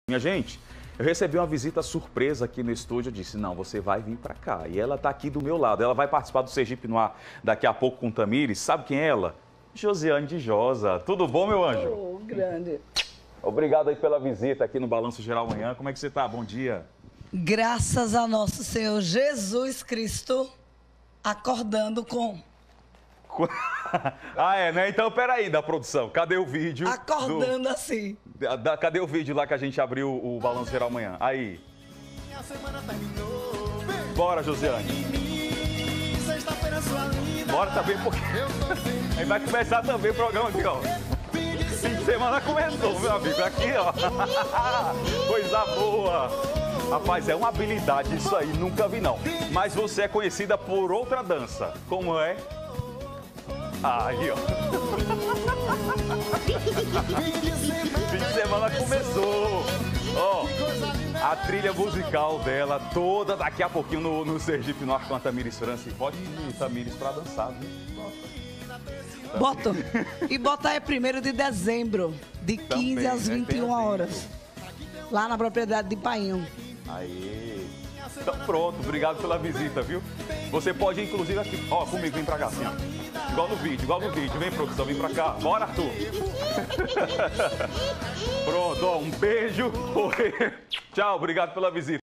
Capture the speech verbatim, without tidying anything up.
Minha gente, eu recebi uma visita surpresa aqui no estúdio. Eu disse, não, você vai vir pra cá. E ela tá aqui do meu lado. Ela vai participar do Sergipe no Ar daqui a pouco com o Tamires. Sabe quem é ela? Josiane de Josa. Tudo bom, meu anjo? Oh, grande. Obrigado aí pela visita aqui no Balanço Geral Manhã. Como é que você tá? Bom dia. Graças a nosso Senhor Jesus Cristo, acordando com... Ah, é, né? Então, peraí, da produção. Cadê o vídeo? Acordando do... assim. Da, da, cadê o vídeo lá que a gente abriu o Balanço Geral Manhã? Aí. Bora, Josiane. Bora também, porque... Aí vai começar também o programa aqui, ó. Fim de semana começou, meu amigo. Aqui, ó. Coisa boa. Rapaz, é uma habilidade isso aí, nunca vi não. Mas você é conhecida por outra dança. Como é? Aí, ó. Fim de semana começou. Ó, a trilha musical dela toda daqui a pouquinho no, no Sergipe no Ar com a Tamires França. Pode ir, Tamires, pra dançar, viu? Boto. E bota é primeiro de dezembro, de quinze Também, às né? vinte e uma Tem assim. horas. Lá na propriedade de Painho. Aí. Então pronto, obrigado pela visita, viu? Você pode, inclusive, aqui, ó, comigo, vem pra cá, assim, ó. Igual no vídeo, igual no vídeo. Vem, produção, vem pra cá. Bora, Arthur. Pronto, ó, um beijo. Tchau, obrigado pela visita.